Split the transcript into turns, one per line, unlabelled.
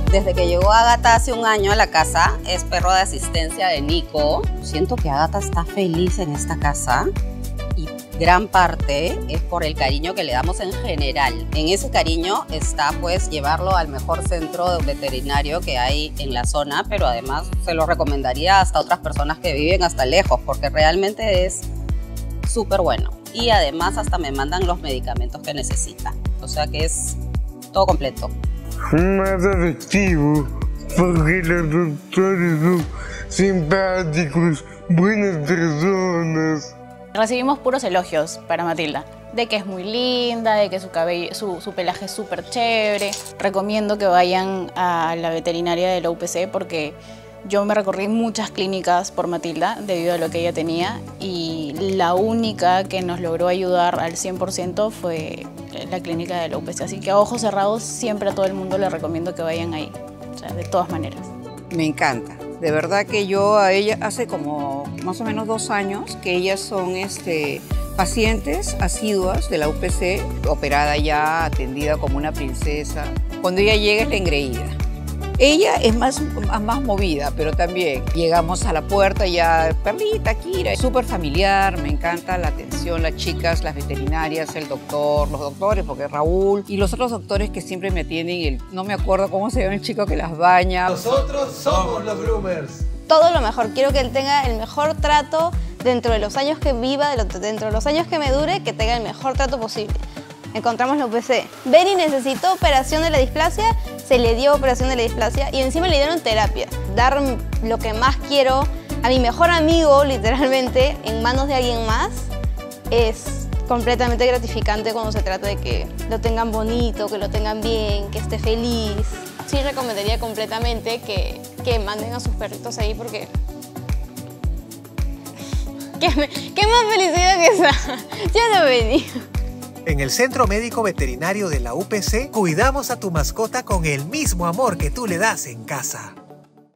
Desde que llegó Ágata hace un año a la casa, es perro de asistencia de Nico. Siento que Ágata está feliz en esta casa y gran parte es por el cariño que le damos en general. En ese cariño está pues llevarlo al mejor centro veterinario que hay en la zona, pero además se lo recomendaría hasta a otras personas que viven hasta lejos, porque realmente es súper bueno. Y además hasta me mandan los medicamentos que necesita. O sea que es todo completo.
Más efectivo, porque los doctores son simpáticos, buenas personas.
Recibimos puros elogios para Matilda, de que es muy linda, de que su cabello, su pelaje es súper chévere. Recomiendo que vayan a la veterinaria de la UPC porque yo me recorrí muchas clínicas por Matilda debido a lo que ella tenía y la única que nos logró ayudar al 100% fue la clínica de la UPC. Así que a ojos cerrados siempre a todo el mundo le recomiendo que vayan ahí, o sea, de todas maneras.
Me encanta. De verdad que yo a ella hace como más o menos 2 años que ellas son pacientes asiduas de la UPC, operada ya, atendida como una princesa. Cuando ella llega es la engreída. Ella es más movida, pero también llegamos a la puerta ya, Perlita, Kira, súper familiar, me encanta la atención, las chicas, las veterinarias, el doctor, los doctores, porque Raúl y los otros doctores que siempre me atienden, no me acuerdo cómo se llama el chico que las baña.
Nosotros somos los groomers.
Todo lo mejor, quiero que él tenga el mejor trato dentro de los años que viva, dentro de los años que me dure, que tenga el mejor trato posible. Encontramos la UPC. Benny necesitó operación de la displasia, se le dio operación de la displasia y encima le dieron terapia. Dar lo que más quiero a mi mejor amigo, literalmente, en manos de alguien más, es completamente gratificante cuando se trata de que lo tengan bonito, que lo tengan bien, que esté feliz. Sí recomendaría completamente que manden a sus perritos ahí porque... ¿Qué más felicidad que esa? Ya lo Benny.
En el Centro Médico Veterinario de la UPC, cuidamos a tu mascota con el mismo amor que tú le das en casa.